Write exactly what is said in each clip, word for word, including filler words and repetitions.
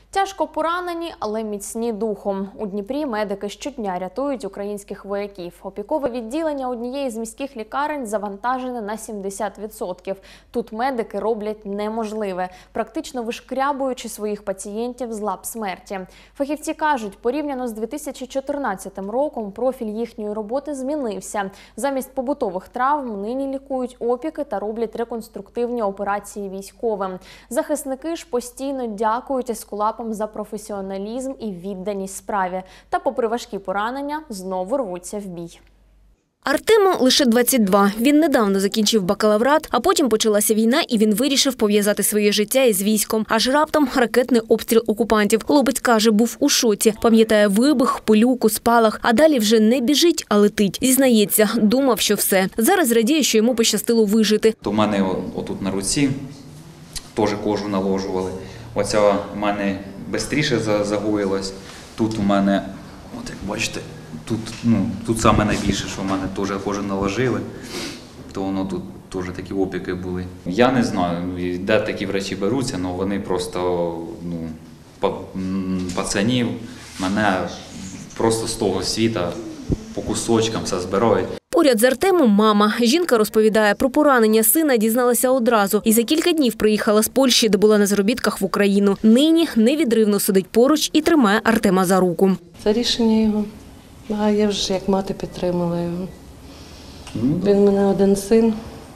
Тяжко поранені, але міцні духом. У Дніпрі медики щодня рятують українських вояків. Опікове відділення однієї з міських лікарень завантажене на сімдесят відсотків. Тут медики роблять неможливе, практично вишкрябуючи своїх пацієнтів з лап смерті. Фахівці кажуть, порівняно з дві тисячі чотирнадцятим роком профіль їхньої роботи змінився. Замість побутових травм нині лікують опіки та роблять реконструктивні операції військовим. Захисники ж постійно дякують ескулапам за професіоналізм і відданість справі. Та попри важкі поранення, знову рвуться в бій. Артему лише двадцять два. Він недавно закінчив бакалаврат, а потім почалася війна, і він вирішив пов'язати своє життя із військом. Аж раптом ракетний обстріл окупантів. Хлопець каже, був у шоці. Пам'ятає вибух, пилюку, спалах. А далі вже не біжить, а летить. Зізнається, думав, що все. Зараз радіє, що йому пощастило вижити. У мене отут на руці теж кожу наложували. Оця в мене швидше загоїлась. Тут у мене, от як бачите, тут, ну, тут саме найбільше, що в мене теж кожу наложили, то воно тут теж такі опіки були. Я не знаю, де такі врачі беруться, але вони просто, ну, пацанів, мене просто з того світа по кусочкам все збирають. Поряд з Артемом мама. Жінка розповідає, про поранення сина дізналася одразу. І за кілька днів приїхала з Польщі, де була на заробітках в Україну. Нині невідривно сидить поруч і тримає Артема за руку. Це рішення його. А я вже як мати підтримала його. Він в мене один син.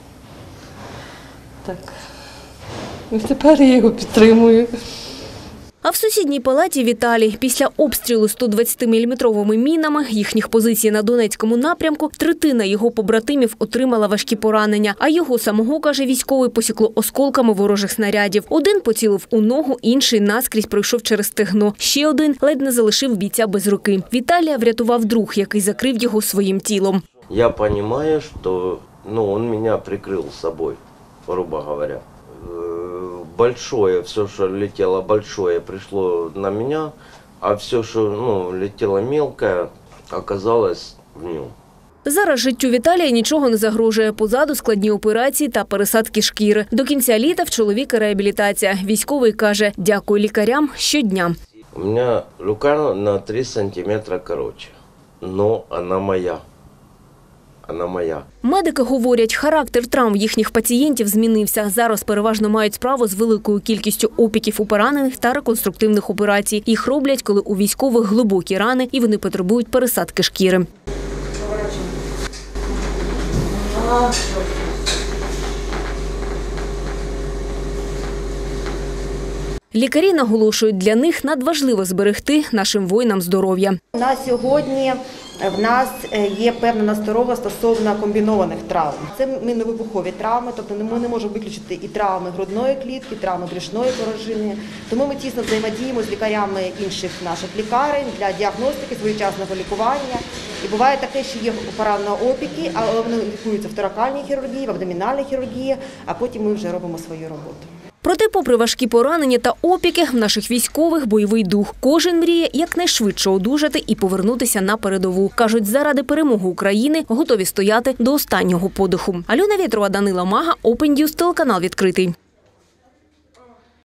Так. І тепер я його підтримую. А в сусідній палаті Віталій. Після обстрілу сто двадцятиміліметровими мінами їхніх позицій на Донецькому напрямку третина його побратимів отримала важкі поранення. А його самого, каже військовий, посікло осколками ворожих снарядів. Один поцілив у ногу, інший наскрізь пройшов через стегно. Ще один ледь не залишив бійця без руки. Віталія врятував друг, який закрив його своїм тілом. Я розумію, що ну, він мене прикрив собою, грубо говоря. Большое, все, что летело большое, пришло на меня, а все, что ну, летело мелкое, оказалось в нем. Зараз життю Віталія нічого не загрожує. Позаду складні операції та пересадки шкіри. До кінця літа в чоловіка реабілітація. Військовий каже, дякую лікарям щодня. У мене рука на три сантиметра коротше, но вона моя. Вона моя. Медики говорять, характер травм їхніх пацієнтів змінився. Зараз переважно мають справу з великою кількістю опіків у поранених та реконструктивних операцій. Їх роблять, коли у військових глибокі рани і вони потребують пересадки шкіри. Лікарі наголошують, для них надважливо зберегти нашим воїнам здоров'я. На сьогодні в нас є певна насторога стосовно комбінованих травм. Це міновибухові травми, тобто ми не можемо виключити і травми грудної клітки, і травми брюшної порожнини. Тому ми тісно взаємодіємо з лікарями інших наших лікарень для діагностики, своєчасного лікування. І буває таке, що є поранені опіки, але вони лікуються в торакальній хірургії, в абдомінальній хірургії, а потім ми вже робимо свою роботу. Проте, попри важкі поранення та опіки, в наших військових бойовий дух. Кожен мріє якнайшвидше одужати і повернутися на передову. Кажуть, заради перемоги України готові стояти до останнього подиху. Альона Вєтрова, Данила Мага, Open News, телеканал відкритий.